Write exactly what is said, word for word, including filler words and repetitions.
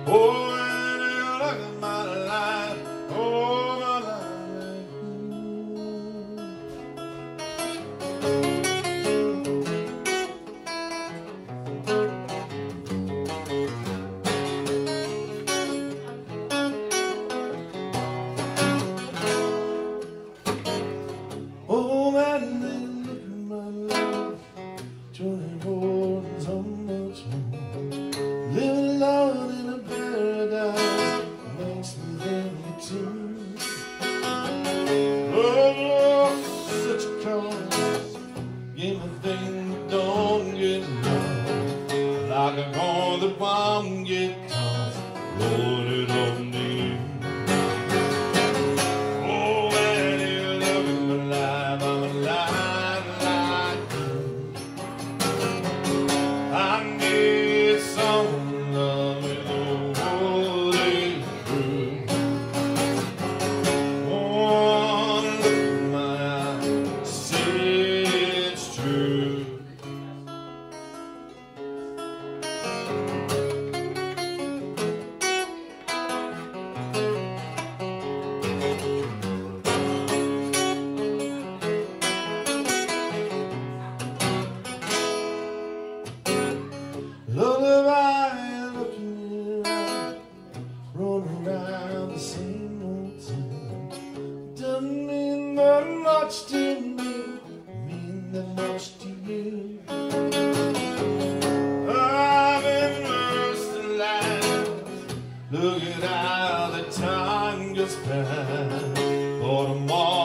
Oh, and you look at my life, oh, my life. Oh, man, then look at my life, joining hands on much more. Living alone in a paradise makes me very too. Oh, such a cause, anything that don't get lost, like a car that won't get tossed, loaded on me. Oh, when you look at my life, I'm alive like you. I need some love in the whole day through. Oh, look at my eyes, say it's true. Lullaby, looking in your eye, rolling around the same old time. Doesn't mean that much to me, mean that much to you. I've been worse than life. Look at how the time goes by. For tomorrow